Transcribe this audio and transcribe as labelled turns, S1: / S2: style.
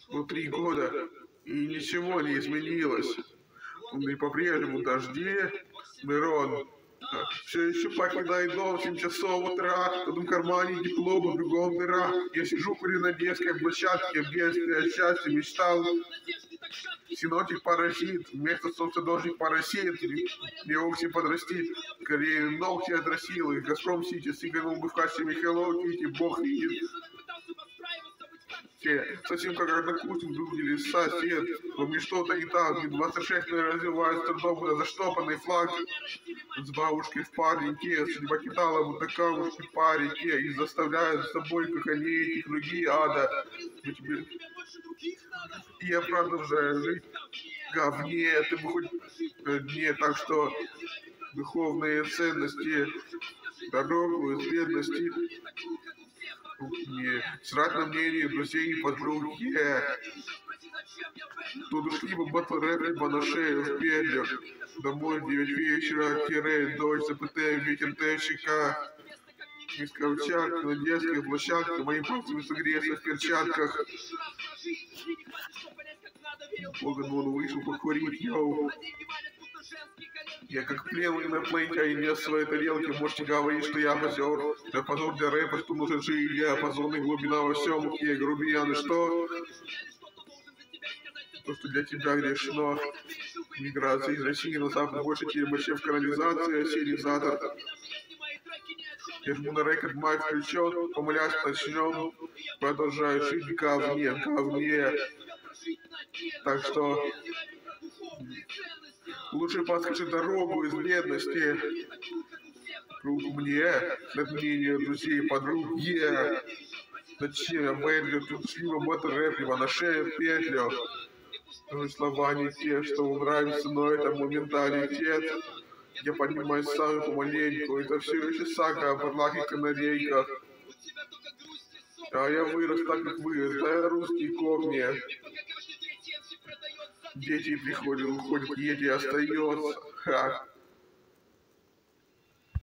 S1: Ну, 3 года, и ничего не изменилось. И по-прежнему дожди, Мирон все еще покидает дом в 7 часов утра, в одном кармане диплома, в другом дыра. Я сижу, курю на детской площадке, в детстве о счастье мечтал. Синоптик паразит, вместо солнца дождик паразит, мне окси подрастит, скорее ногти отрастил, и Газпром Сити сыгранул бы в качестве Hello Kitty, бог видит. Совсем как однокурсник, друг или сосед, во мне что-то не так, мне 26 развиваюсь, трудом на заштопанный флаг. С бабушкой в парнике, судьба кидала вот на камушки в парике и заставляет с собой, как они, эти круги ада. И я продолжаю жить в говне, ты бы хоть дне, так что духовные ценности, дорогу из бедности, не срать на мнение друзей и подруг, тут ушли бы батл рэп, либо на шею в петлях. Домой 9 вечера, тире, дождь, ЗПТ, ветер ТЧК. Из ковчак на детской площадке, моим пальцами согреться в перчатках. Логан Вон вышел покурить, йоу. Я как пленный инопланетянин в своей тарелке, можете говорить, что я позор. Я позор для рэпа, что нужен жить, я позорный глубина во всем, я грубиян, и что? То, что для тебя грешно. Миграция из России на Запад больше, чем вообще в канализации, осенизатор. Я жму на рекорд, майк включен, помолясь начнем, продолжаю жить в говне. Так что лучше подскажи дорогу из бедности. Круг мне, на мнение друзей и подруг, Зачем я медлю, тут либо батл рэп, либо на шею петлю. Слова не те, что вам нравится, но это моменталитет. Я поднимаюсь сам помаленьку, это все еще сага о барлах и канарейках. А я вырос так, как вырос, да я русский копни. Дети приходят, уходят, ети остается. Ха.